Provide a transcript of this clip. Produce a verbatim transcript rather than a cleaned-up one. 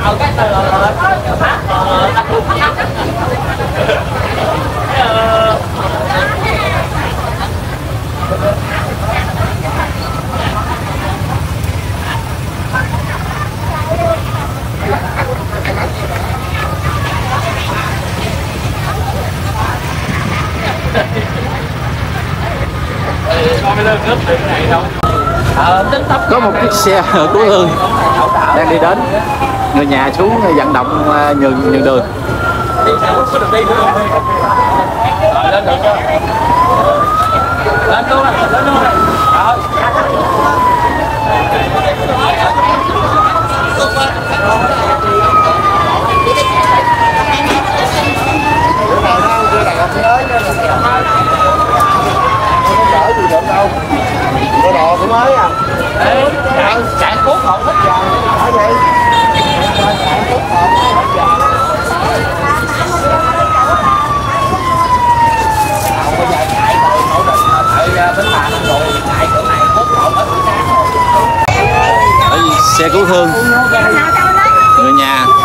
Có một chiếc xe cứu thương đang đi đến, người nhà xuống vận động nhường nhường đường. Lên được chưa? Lên luôn, lên luôn. Cái đồ cũng mới à. Ê, chạy, chạy cuốc hồn hết giờ. Phải vậy. Chạy cuốc hồn hết giờ. Không có giờ chạy rồi, nổ định tại Bến Thành rồi chạy cửa này cuốc hồn hết buổi sáng rồi. Ở xe cứu thương, người nhà